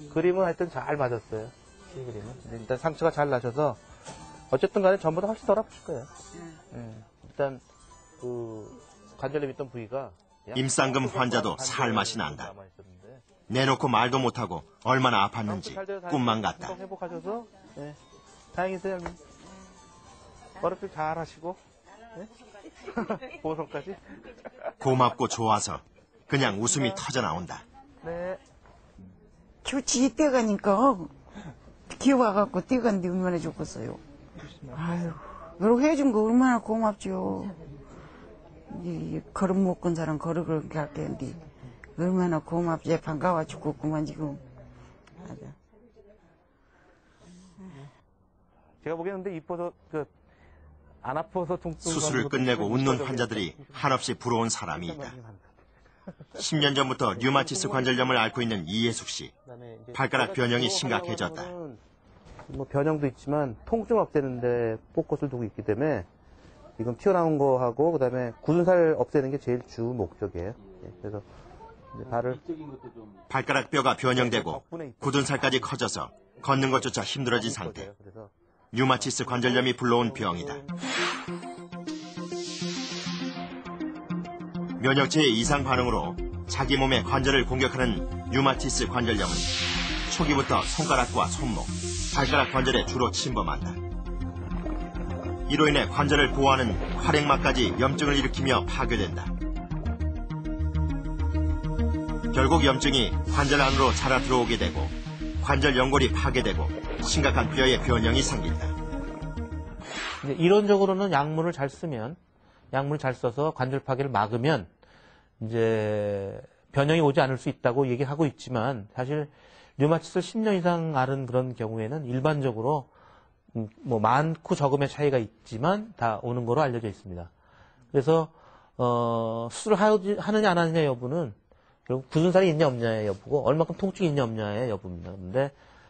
그림은 하여튼 잘 맞았어요. 이 그림은. 일단 상처가 잘 나셔서 어쨌든 간에 전보다 훨씬 덜 아프실 거예요. 일단 그 관절염 있던 부위가 임쌍금 환자도 살맛이 난다. 내놓고 말도 못하고 얼마나 아팠는지 꿈만 같다. 회복하셔서 다행이세요, 할머니. 어렵게 잘 하시고 보성까지. 고맙고 좋아서 그냥 웃음이 터져 나온다. 네. 교치 떼가니까 기어와갖고 떼갔는데 얼마나 좋겠어요. 아유, 이렇게 해준 거 얼마나 고맙죠. 이 걸음 못 건 사람 걸음을 갈게 했는데 얼마나 고맙지. 반가워 죽겠구만 지금. 맞아. 제가 보기에는 근데 이뻐서 안 아파서 퉁퉁 수술을 끝내고 웃는 환자들이 한없이 부러운 사람이 있다. 10년 전부터 류마티스 관절염을 앓고 있는 이예숙 씨. 발가락 변형이 심각해졌다. 뭐 변형도 있지만 통증 없애는데 포커스를 두고 있기 때문에 지금 튀어나온 거 하고 그다음에 굳은 살 없애는 게 제일 주 목적이에요. 그래서 이제 발을 발가락 뼈가 변형되고 굳은 살까지 커져서 걷는 것조차 힘들어진 상태. 류마티스 관절염이 불러온 병이다. 면역체의 이상 반응으로 자기 몸의 관절을 공격하는 류마티스 관절염은 초기부터 손가락과 손목, 발가락 관절에 주로 침범한다. 이로 인해 관절을 보호하는 활액막까지 염증을 일으키며 파괴된다. 결국 염증이 관절 안으로 자라 들어오게 되고 관절 연골이 파괴되고 심각한 뼈의 변형이 생긴다. 이론적으로는 약물을 잘 쓰면, 약물을 잘 써서 관절 파괴를 막으면 이제 변형이 오지 않을 수 있다고 얘기하고 있지만 사실 류마티스를 10년 이상 앓은 그런 경우에는 일반적으로 뭐 많고 적음의 차이가 있지만 다 오는 거로 알려져 있습니다. 그래서 수술을 하느냐 안 하느냐 여부는 결국 굳은 살이 있냐 없냐의 여부고 얼마큼 통증이 있냐 없냐의 여부입니다. 근데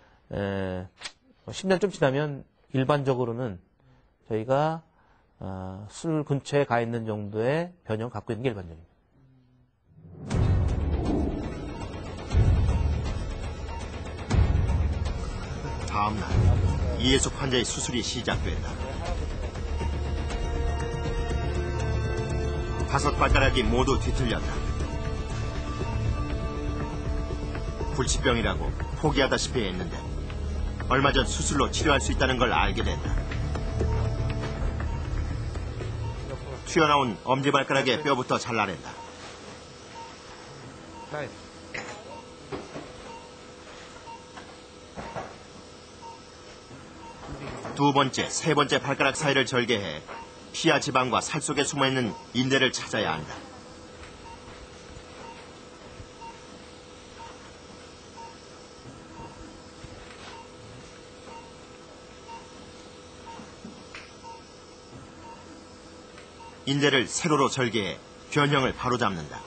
10년 좀 지나면 일반적으로는 저희가 수술 근처에 가 있는 정도의 변형을 갖고 있는 게 일반적입니다. 다음 날 이예숙 환자의 수술이 시작된다. 5 발가락이 모두 뒤틀렸다. 불치병이라고 포기하다시피 했는데 얼마 전 수술로 치료할 수 있다는 걸 알게 된다. 튀어나온 엄지발가락의 뼈부터 잘라낸다. 두 번째, 세 번째 발가락 사이를 절개해 피하 지방과 살 속에 숨어있는 인대를 찾아야 한다. 인대를 세로로 절개해 변형을 바로잡는다.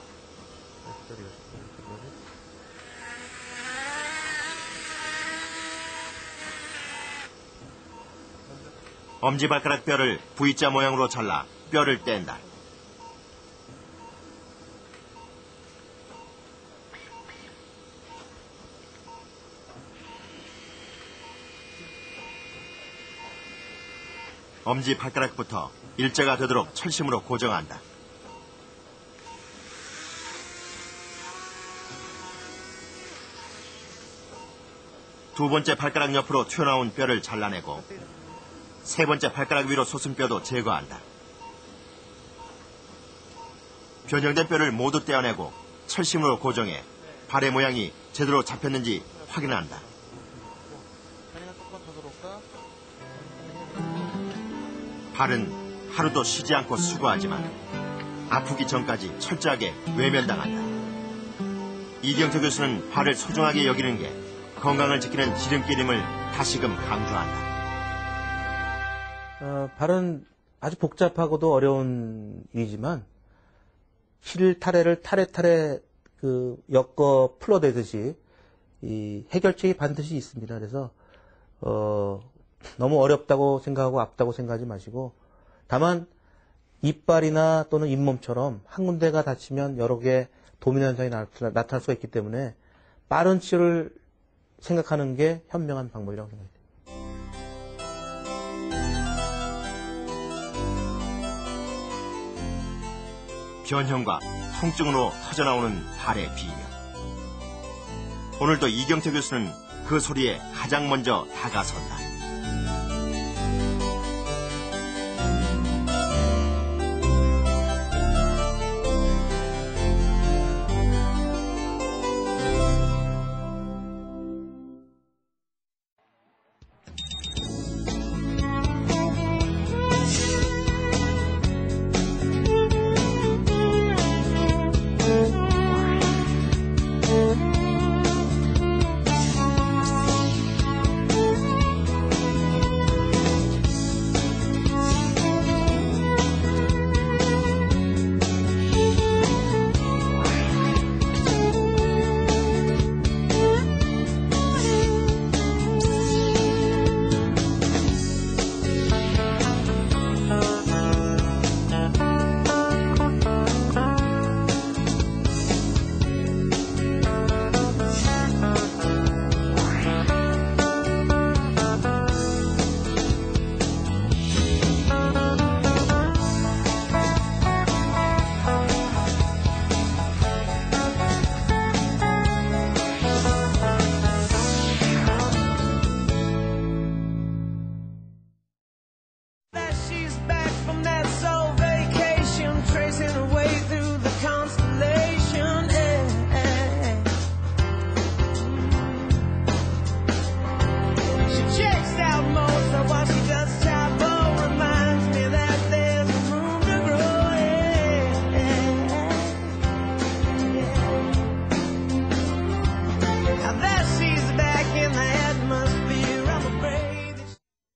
엄지발가락 뼈를 V자 모양으로 잘라 뼈를 뗀다. 엄지발가락부터 일자가 되도록 철심으로 고정한다. 두 번째 발가락 옆으로 튀어나온 뼈를 잘라내고 세 번째 발가락 위로 솟은 뼈도 제거한다. 변형된 뼈를 모두 떼어내고 철심으로 고정해 발의 모양이 제대로 잡혔는지 확인한다. 발은 하루도 쉬지 않고 수고하지만 아프기 전까지 철저하게 외면당한다. 이경태 교수는 발을 소중하게 여기는 게 건강을 지키는 지름길임을 다시금 강조한다. 발은 아주 복잡하고도 어려운 일이지만 실 타래를 타래 엮어 풀어대듯이 이 해결책이 반드시 있습니다. 그래서 너무 어렵다고 생각하고 아프다고 생각하지 마시고 다만 이빨이나 또는 잇몸처럼 한 군데가 다치면 여러 개 도민 현상이 나타날 수가 있기 때문에 빠른 치료를 생각하는 게 현명한 방법이라고 생각해요. 변형과 통증으로 터져나오는 발의 비명. 오늘도 이경태 교수는 그 소리에 가장 먼저 다가선다.